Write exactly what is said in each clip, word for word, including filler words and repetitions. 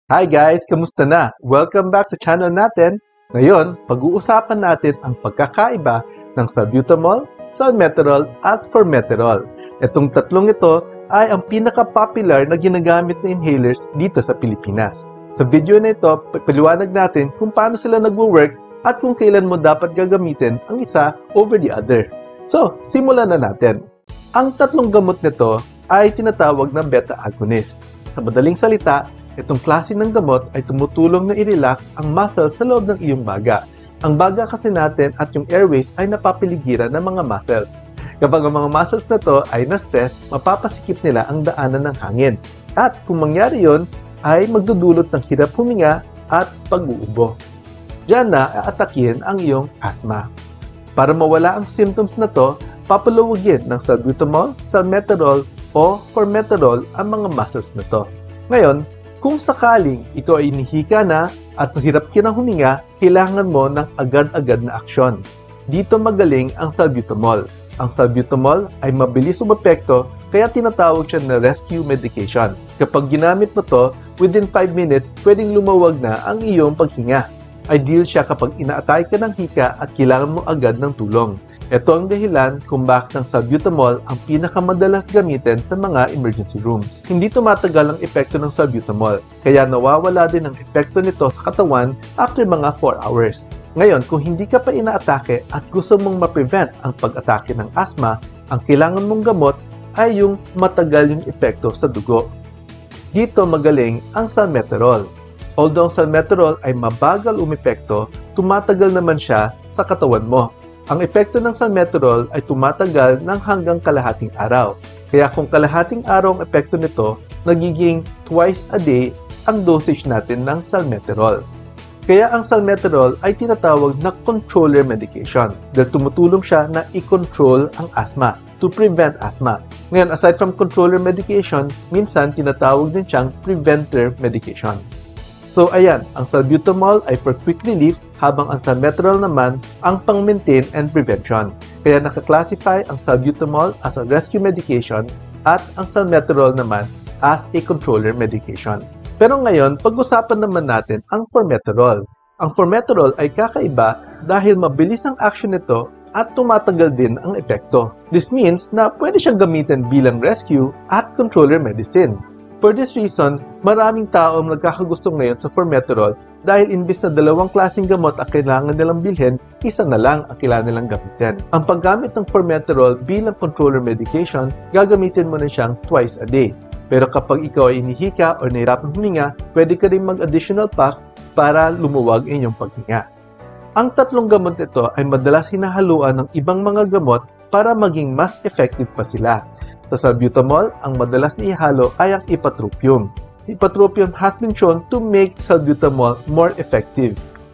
Hi guys! Kamusta na? Welcome back sa channel natin. Ngayon, pag-uusapan natin ang pagkakaiba ng salbutamol, salmeterol at formoterol. Itong tatlong ito ay ang pinaka-popular na ginagamit na inhalers dito sa Pilipinas. Sa video na ito, paliwanag natin kung paano sila nagwo-work at kung kailan mo dapat gagamitin ang isa over the other. So, simulan na natin. Ang tatlong gamot nito ay tinatawag na beta-agonist. Sa madaling salita, itong klase ng gamot ay tumutulong na i-relax ang muscles sa loob ng iyong baga. Ang baga kasi natin at yung airways ay napapaligiran ng mga muscles. Kapag ang mga muscles na to ay na-stress, mapapasikip nila ang daanan ng hangin. At kung mangyari yon, ay magdudulot ng hirap huminga at pag-uubo. Diyan na aatakin ang iyong asthma. Para mawala ang symptoms na to, papalawagin ng salbutamol, salmeterol o formoterol ang mga muscles na to. Ngayon, kung sakaling ikaw ay inihika na at hirap ka na huminga, kailangan mo ng agad-agad na aksyon. Dito magaling ang salbutamol. Ang salbutamol ay mabilis umepekto kaya tinatawag siya na rescue medication. Kapag ginamit mo to, within five minutes, pwedeng lumawag na ang iyong paghinga. Ideal siya kapag inaatay ka ng hika at kailangan mo agad ng tulong. Ito ang dahilan kung bakit ang salbutamol ang pinakamadalas gamitin sa mga emergency rooms. Hindi tumatagal ang epekto ng salbutamol, kaya nawawala din ang epekto nito sa katawan after mga four hours. Ngayon, kung hindi ka pa inaatake at gusto mong ma-prevent ang pag-atake ng asthma, ang kailangan mong gamot ay yung matagal yung epekto sa dugo. Dito magaling ang salmeterol. Although ang salmeterol ay mabagal umepekto, tumatagal naman siya sa katawan mo. Ang epekto ng salmeterol ay tumatagal ng hanggang kalahating araw. Kaya kung kalahating araw ang epekto nito, nagiging twice a day ang dosage natin ng salmeterol. Kaya ang salmeterol ay tinatawag na controller medication dahil tumutulong siya na i-control ang asthma, to prevent asthma. Ngayon, aside from controller medication, minsan tinatawag din siyang preventer medication. So ayan, ang salbutamol ay for quick relief habang ang salmeterol naman ang pang-maintain and prevention. Kaya nakaklasify ang salbutamol as a rescue medication at ang salmeterol naman as a controller medication. Pero ngayon, pag-usapan naman natin ang formoterol. Ang formoterol ay kakaiba dahil mabilis ang action nito at tumatagal din ang epekto. This means na pwede siyang gamitin bilang rescue at controller medicine. For this reason, maraming tao ang nagkakagusto ngayon sa formoterol dahil imbis na dalawang klaseng gamot ang kailangan nilang bilhin, isa na lang ang kailangan nilang gamitin. Ang paggamit ng formoterol bilang controller medication, gagamitin mo na siyang twice a day. Pero kapag ikaw ay inihika o nahirapan huminga, pwede ka rin mag-additional puff para lumuwag inyong paghinga. Ang tatlong gamot ito ay madalas hinahaluan ng ibang mga gamot para maging mas effective pa sila. Sa salbutamol, ang madalas na ihalo ay ang ipratropium. Ipratropium has been shown to make salbutamol more effective.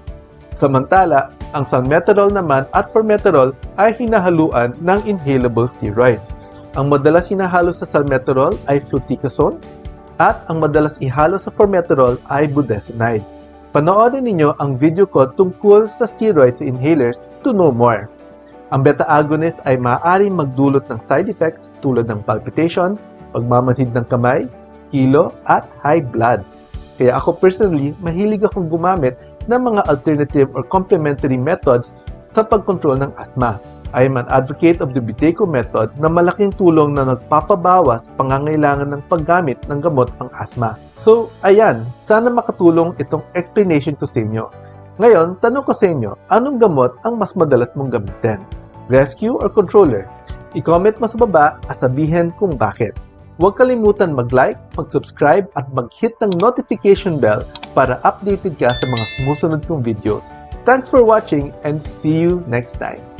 Samantala, ang salmeterol naman at formoterol ay hinahaluan ng inhalable steroids. Ang madalas hinahalo sa salmeterol ay fluticasone at ang madalas ihalo sa formoterol ay budesonide. Panoorin ninyo ang video ko tungkol sa steroids inhalers to know more. Ang beta-agonist ay maaaring magdulot ng side effects tulad ng palpitations, pagmamanhid ng kamay, kilo, at high blood. Kaya ako personally, mahilig akong gumamit ng mga alternative or complementary methods sa pagkontrol ng asthma. I am an advocate of the Buteyko method na malaking tulong na nagpapabawas sa pangangailangan ng paggamit ng gamot pang asthma. So, ayan, sana makatulong itong explanation ko sa inyo. Ngayon, tanong ko sa inyo, anong gamot ang mas madalas mong gamitin? Rescue or controller? I-comment mo sa baba at sabihin kung bakit. Huwag kalimutan mag-like, mag-subscribe at mag-hit ng notification bell para updated ka sa mga sumusunod kong videos. Thanks for watching and see you next time.